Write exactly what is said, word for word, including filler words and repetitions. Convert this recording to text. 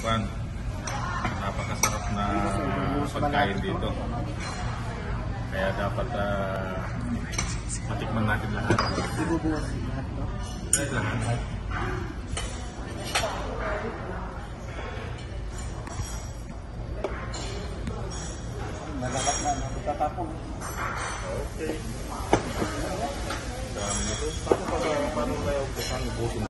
kwan, napakasarap na pagkain dito. Kaya dapat uh, matikman natin lahat. Ibubuwas lahat, no? Lahat. Nalakat na, nagtatapong. Okay. Dami nito. Paano pa ba, paano kaya ubusan ubusin?